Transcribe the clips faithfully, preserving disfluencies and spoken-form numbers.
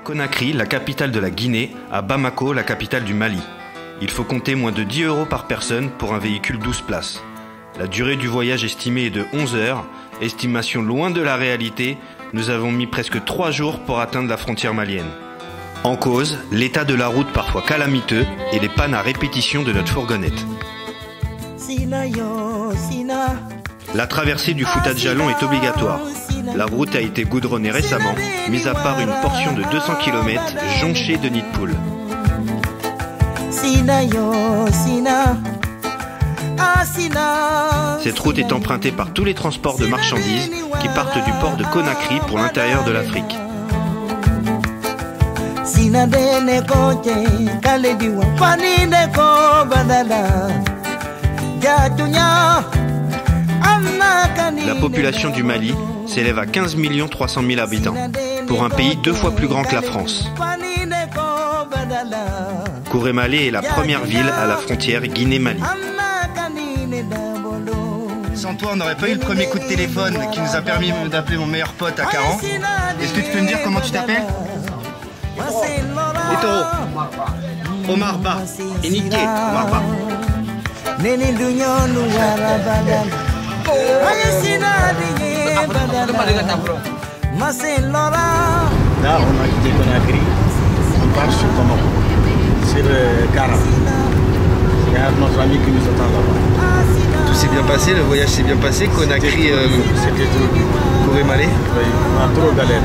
Conakry, la capitale de la Guinée, à Bamako, la capitale du Mali. Il faut compter moins de dix euros par personne pour un véhicule douze places. La durée du voyage estimée est de onze heures, estimation loin de la réalité, nous avons mis presque trois jours pour atteindre la frontière malienne. En cause, l'état de la route parfois calamiteux et les pannes à répétition de notre fourgonnette. La traversée du Fouta de Jalon est obligatoire. La route a été goudronnée récemment, mis à part une portion de deux cents kilomètres jonchée de nids de poules. Cette route est empruntée par tous les transports de marchandises qui partent du port de Conakry pour l'intérieur de l'Afrique. La population du Mali s'élève à quinze millions trois cent mille habitants, pour un pays deux fois plus grand que la France. Kourémalé est la première ville à la frontière Guinée-Mali. Sans toi, on n'aurait pas eu le premier coup de téléphone qui nous a permis d'appeler mon meilleur pote à Caran. Est-ce que tu peux me dire comment tu t'appelles? Etoro, Omar Ba, Enike, Omar Ba. Là, on a quitté Conakry, on part sur Bamako, sur Caran. Il y a notre ami qui nous attend là-bas. Tout s'est bien passé, le voyage s'est bien passé. Conakry, euh, c'était trop. Kourémalé. Oui, on a trop galéré.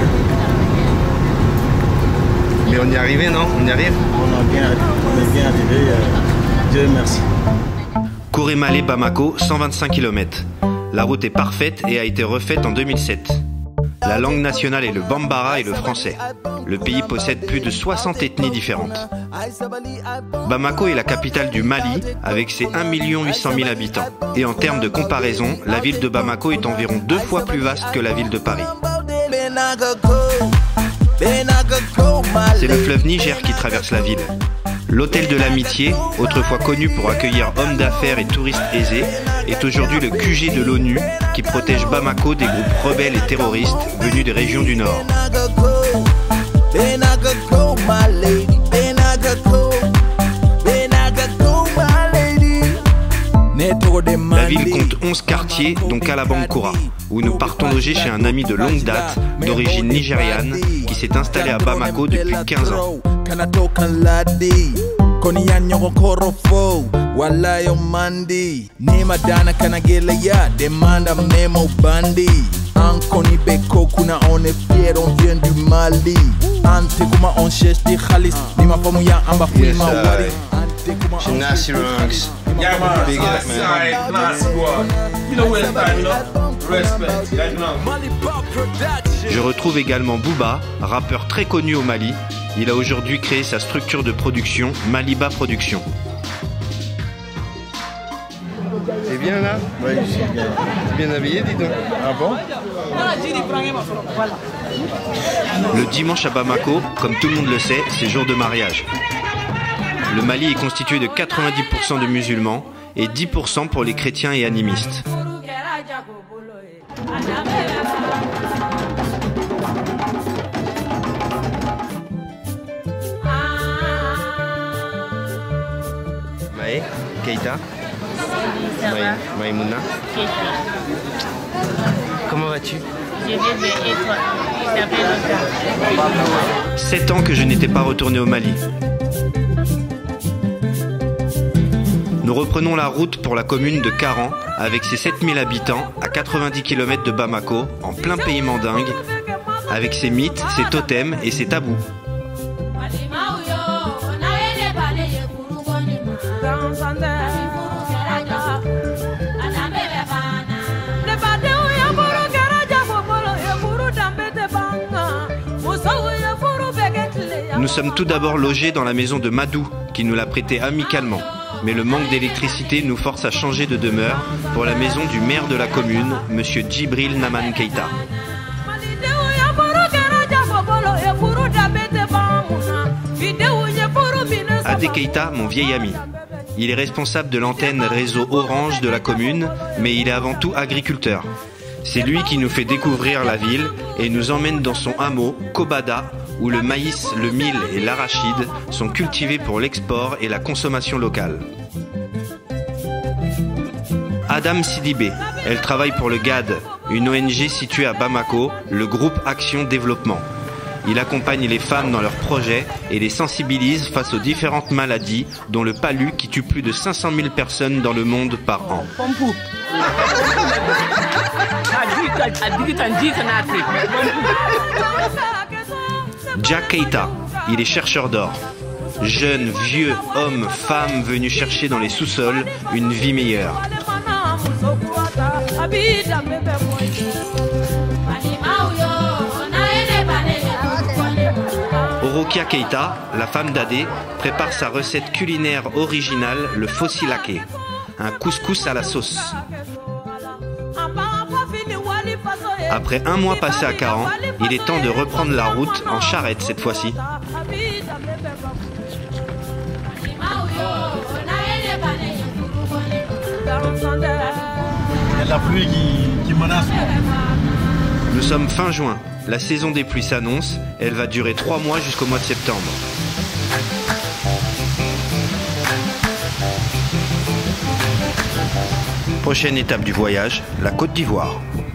Mais on y est arrivé, non? On y arrive? On, a bien, on est bien arrivé, euh, Dieu merci. Kourémalé-Bamako, cent vingt-cinq kilomètres. La route est parfaite et a été refaite en deux mille sept. La langue nationale est le bambara et le français. Le pays possède plus de soixante ethnies différentes. Bamako est la capitale du Mali avec ses un million huit cent mille habitants. Et en termes de comparaison, la ville de Bamako est environ deux fois plus vaste que la ville de Paris. C'est le fleuve Niger qui traverse la ville. L'hôtel de l'Amitié, autrefois connu pour accueillir hommes d'affaires et touristes aisés, est aujourd'hui le Q G de l'ONU qui protège Bamako des groupes rebelles et terroristes venus des régions du Nord. La ville compte onze quartiers, dont Kalabankura, où nous partons loger chez un ami de longue date, d'origine nigériane, qui s'est installé à Bamako depuis quinze ans. Gymnastics. Yeah, man. Big up, man. Alright, nice squad. You know where it's time, you know? Respect. You know? Je retrouve également Booba, rappeur très connu au Mali. Il a aujourd'hui créé sa structure de production, Maliba Production. T'es bien là? Oui, je suis bien. T'es bien habillé, dis donc. Ah bon? Le dimanche à Bamako, comme tout le monde le sait, c'est jour de mariage. Le Mali est constitué de quatre-vingt-dix pour cent de musulmans et dix pour cent pour les chrétiens et animistes. Maë, Keita, Ça va? Maïmouna. Comment vas-tu? Je vais bien et toi? Ça fait longtemps. Sept ans que je n'étais pas retourné au Mali. Nous reprenons la route pour la commune de Caran avec ses sept mille habitants à quatre-vingt-dix kilomètres de Bamako, en plein pays mandingue, avec ses mythes, ses totems et ses tabous. Nous sommes tout d'abord logés dans la maison de Madou, qui nous l'a prêté amicalement. Mais le manque d'électricité nous force à changer de demeure pour la maison du maire de la commune, monsieur Djibril Naman Keita. Adé Keita, mon vieil ami. Il est responsable de l'antenne réseau Orange de la commune, mais il est avant tout agriculteur. C'est lui qui nous fait découvrir la ville et nous emmène dans son hameau, Kobada, où le maïs, le mil et l'arachide sont cultivés pour l'export et la consommation locale. Adam Sidibé, elle travaille pour le G A D, une O N G située à Bamako, le groupe Action Développement. Il accompagne les femmes dans leurs projets et les sensibilise face aux différentes maladies, dont le palu qui tue plus de cinq cent mille personnes dans le monde par an. Jack Keita, il est chercheur d'or. Jeunes, vieux, hommes, femmes venus chercher dans les sous-sols une vie meilleure. Orokia Keita, la femme d'Adé, prépare sa recette culinaire originale, le fossilake, un couscous à la sauce. Après un mois passé à Caran, il est temps de reprendre la route en charrette cette fois-ci. Il y a la pluie qui, qui menace. Nous sommes fin juin. La saison des pluies s'annonce. Elle va durer trois mois jusqu'au mois de septembre. Prochaine étape du voyage, la Côte d'Ivoire.